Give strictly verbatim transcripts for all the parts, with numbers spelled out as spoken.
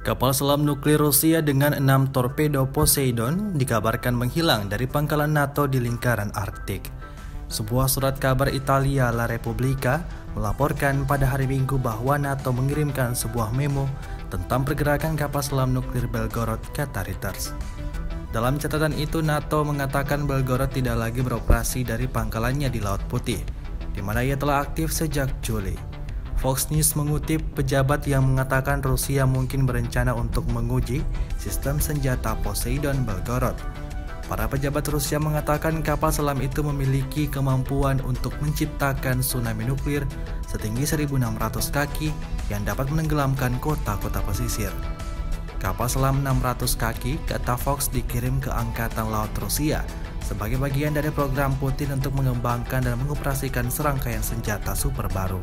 Kapal selam nuklir Rusia dengan enam torpedo Poseidon dikabarkan menghilang dari pangkalan NATO di lingkaran Arktik. Sebuah surat kabar Italia La Repubblica melaporkan pada hari Minggu bahwa NATO mengirimkan sebuah memo tentang pergerakan kapal selam nuklir Belgorod Katariters. Dalam catatan itu, NATO mengatakan Belgorod tidak lagi beroperasi dari pangkalannya di Laut Putih, di mana ia telah aktif sejak Juli. Fox News mengutip pejabat yang mengatakan Rusia mungkin berencana untuk menguji sistem senjata Poseidon Belgorod. Para pejabat Rusia mengatakan kapal selam itu memiliki kemampuan untuk menciptakan tsunami nuklir setinggi seribu enam ratus kaki yang dapat menenggelamkan kota-kota pesisir. Kapal selam enam ratus kaki, kata Fox, dikirim ke Angkatan Laut Rusia sebagai bagian dari program Putin untuk mengembangkan dan mengoperasikan serangkaian senjata super baru.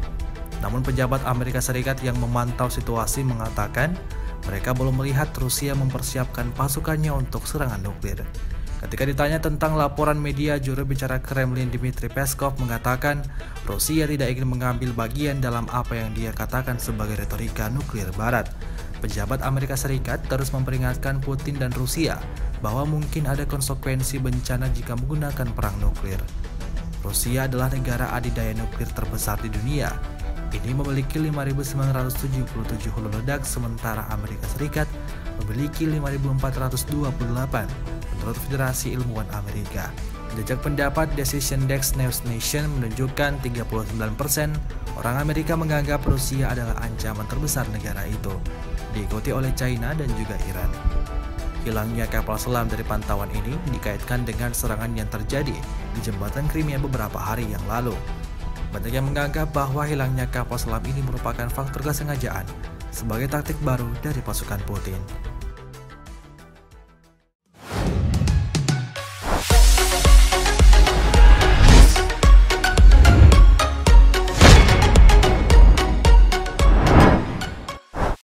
Namun pejabat Amerika Serikat yang memantau situasi mengatakan mereka belum melihat Rusia mempersiapkan pasukannya untuk serangan nuklir. Ketika ditanya tentang laporan media, juru bicara Kremlin Dmitry Peskov mengatakan Rusia tidak ingin mengambil bagian dalam apa yang dia katakan sebagai retorika nuklir barat. Pejabat Amerika Serikat terus memperingatkan Putin dan Rusia bahwa mungkin ada konsekuensi bencana jika menggunakan perang nuklir. Rusia adalah negara adidaya nuklir terbesar di dunia. Ini memiliki lima ribu sembilan ratus tujuh puluh tujuh hulu ledak, sementara Amerika Serikat memiliki lima ribu empat ratus dua puluh delapan, menurut Federasi Ilmuwan Amerika. Jejak pendapat Decision Desk News Nation menunjukkan tiga puluh sembilan persen orang Amerika menganggap Rusia adalah ancaman terbesar negara itu, diikuti oleh China dan juga Iran. Hilangnya kapal selam dari pantauan ini dikaitkan dengan serangan yang terjadi di jembatan Crimea beberapa hari yang lalu. Banyak yang menganggap bahwa hilangnya kapal selam ini merupakan faktor kesengajaan sebagai taktik baru dari pasukan Putin.